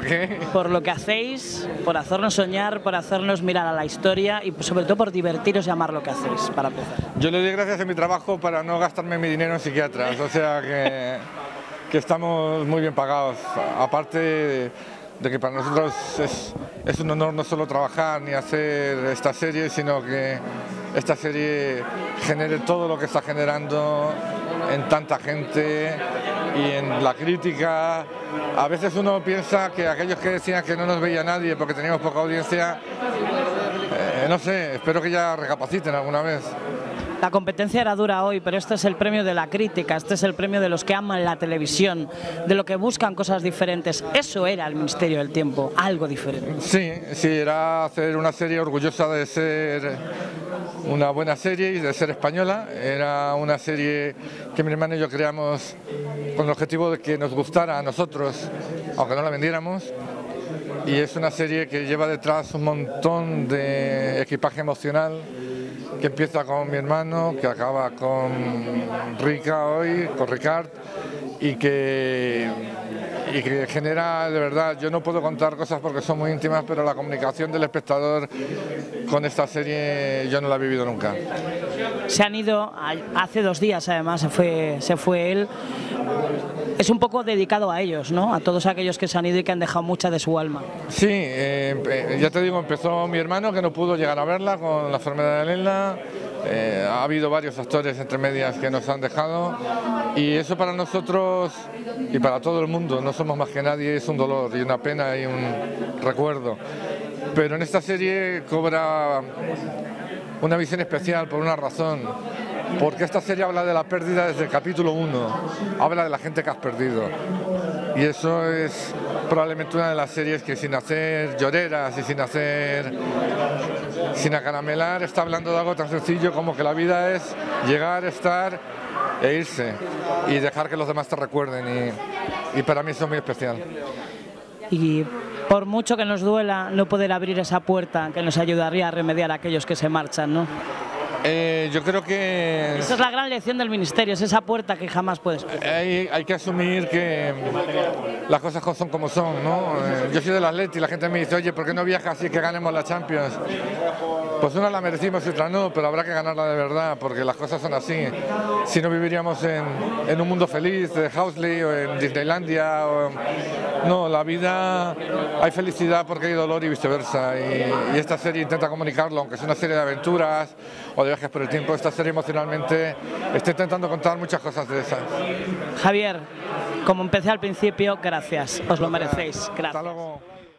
qué? Por lo que hacéis, por hacernos soñar, por hacernos mirar a la historia y sobre todo por divertiros y amar lo que hacéis, para empezar. Yo le doy gracias a mi trabajo para no gastarme mi dinero en psiquiatras, o sea que estamos muy bien pagados. Aparte de que para nosotros es un honor no solo trabajar ni hacer esta serie, sino que esta serie genere todo lo que está generando en tanta gente y en la crítica. A veces uno piensa que aquellos que decían que no nos veía nadie porque teníamos poca audiencia, no sé, espero que ya recapaciten alguna vez. La competencia era dura hoy, pero este es el premio de la crítica, este es el premio de los que aman la televisión, de los que buscan cosas diferentes. Eso era el Ministerio del Tiempo, algo diferente. Sí, era hacer una serie orgullosa de ser una buena serie y de ser española. Era una serie que mi hermano y yo creamos con el objetivo de que nos gustara a nosotros, aunque no la vendiéramos. Y es una serie que lleva detrás un montón de equipaje emocional, que empieza con mi hermano, que acaba con Rica hoy, con Ricard, y que genera, de verdad, yo no puedo contar cosas porque son muy íntimas, pero la comunicación del espectador con esta serie yo no la he vivido nunca. Se han ido, hace 2 días además se fue él. Es un poco dedicado a ellos, ¿no? A todos aquellos que se han ido y que han dejado mucha de su alma. Sí, ya te digo, empezó mi hermano, que no pudo llegar a verla con la enfermedad de Elena. Ha habido varios actores entre medias que nos han dejado, y eso para nosotros y para todo el mundo, no somos más que nadie, es un dolor y una pena y un recuerdo. Pero en esta serie cobra una visión especial por una razón. Porque esta serie habla de la pérdida desde el capítulo 1, habla de la gente que has perdido. Y eso es probablemente una de las series que, sin hacer lloreras y sin acaramelar, está hablando de algo tan sencillo como que la vida es llegar, estar e irse y dejar que los demás te recuerden, y para mí eso es muy especial. Y por mucho que nos duela no poder abrir esa puerta que nos ayudaría a remediar a aquellos que se marchan, ¿no? Yo creo que esa es la gran lección del Ministerio, es esa puerta que jamás puedes cruzar. Hay que asumir que las cosas son como son, ¿no? Yo soy del Atleti y la gente me dice, oye, ¿por qué no viajas y que ganemos la Champions? Pues una la merecimos y otra no, pero habrá que ganarla de verdad, porque las cosas son así. Si no, viviríamos en un mundo feliz, de Housley o en Disneylandia. No, la vida hay felicidad porque hay dolor y viceversa. Y esta serie intenta comunicarlo, aunque es una serie de aventuras o de viajes por el tiempo. Esta serie emocionalmente está intentando contar muchas cosas de esas. Javier, como empecé al principio, gracias, os lo merecéis. Gracias. Hasta luego.